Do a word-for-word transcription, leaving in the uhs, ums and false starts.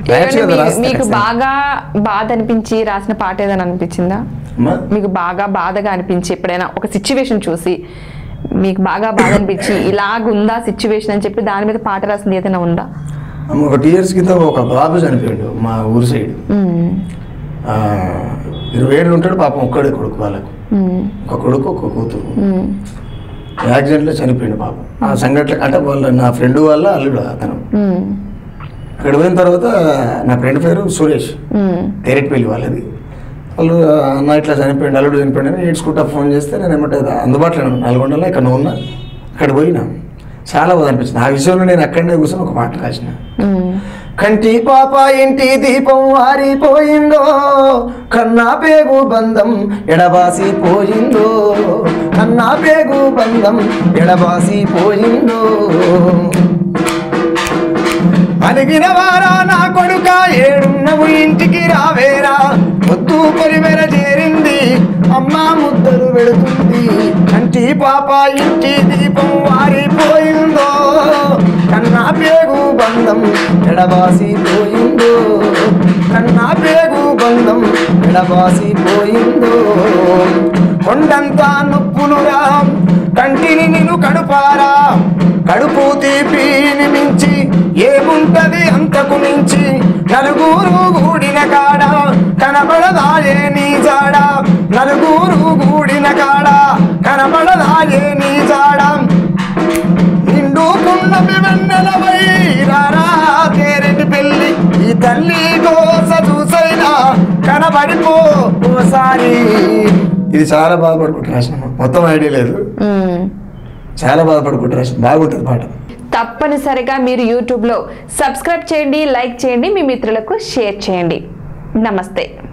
మీకు బాగా బాధ అనిపించి రాసిన పాట ఏదైనా అనిపించిందా? మీకు బాగా బాధగా అనిపించి ఎప్పుడైనా ఒక సిచ్యువేషన్ చూసి మీకు బాగా బాధ అనిపించి ఇలాగుందా సిచ్యువేషన్ అని చెప్పి దాని మీద పాట రాసింది ఏదైనా ఉందా? ఒక టూ ఇయర్స్ క్రితం ఒక బాబు చనిపోయాడు మా ఊరు సైడ్. ఇరవై ఏళ్ళు ఉంటాడు పాపం, ఒక్కడే కొడుకు వాళ్ళకు, ఒక కొడుకు ఒక కూతురు. యాక్సిడెంట్లో చనిపోయాడు పాపం. ఆ సంఘటన అంటే వాళ్ళ నా ఫ్రెండ్ వాళ్ళ అల్లుడు అతను. అక్కడ పోయిన తర్వాత నా ఫ్రెండ్ పేరు సురేష్, తెరెట్పల్లి వాళ్ళది. వాళ్ళు అన్న ఇట్లా చనిపోయింది, అల్లుడు చనిపోయింది అని ఏడ్చుకుంటా ఫోన్ చేస్తే నేను ఏమంటే అందుబాటులో నల్గొండలో ఇక్కడ ఉన్నా. అక్కడ పోయినా చాలా బాధ అనిపించింది. ఆ విషయంలో నేను అక్కడనే కూర్చొని ఒక పాట రాసిన. కంటి పాప ఇంటి దీపం ఆరిపోయిందో, కన్నా పేగు బంధం ఎడబాసి పోయిందో, కన్నా పేగు బంధం ఎడబాసి పోయిందో. అలిగిన వారా నా కొడుక ఏడున్నవు ఇంటికి రావేరా, ముద్దు పరిమెర చేరింది అమ్మ ముద్దలు పెడుతుంది. కంటి పాప ఇంటి దీపం వారిపోయిందో, కన్నా పేగు బంధం ఎడబాసి పోయిందో, కన్నా పేగు బంధం ఎడబాసి పోయిందో. కొండంతా నొప్పులురా కంటిని నిన్ను కడుపారా, కడుపు తీపిని మించి ఏముంటది అంతకు మించి. నలుగురు గూడిన కాడ కనబడదాయే నీ జాడ, నలుగురు గూడిన కాడ కనబడదాయే నీ జాడ. నిండు పున్నమి వెన్నెలవై రారా తేరెటి పెళ్ళి, ఈ తల్లి కోస చూసైనా కనబడిపో ఓసారి. ఇది చాలా బాధపడుకుంటూ రాసిన, మొత్తం ఐడియా లేదు, చాలా బాధపడుకుంటూ రాసిన. బాగుంటుంది పాట. తప్పనిసరిగా మీరు యూట్యూబ్లో సబ్స్క్రైబ్ చేయండి, లైక్ చేయండి, మీ మిత్రులకు షేర్ చేయండి. నమస్తే.